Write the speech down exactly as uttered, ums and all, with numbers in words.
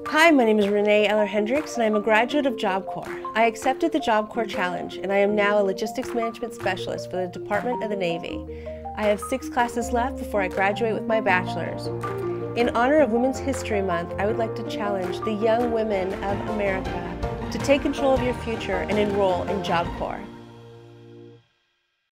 Hi, my name is Renee Eller-Hendricks and I am a graduate of Job Corps. I accepted the Job Corps Challenge and I am now a Logistics Management Specialist for the Department of the Navy. I have six classes left before I graduate with my bachelor's. In honor of Women's History Month, I would like to challenge the young women of America to take control of your future and enroll in Job Corps.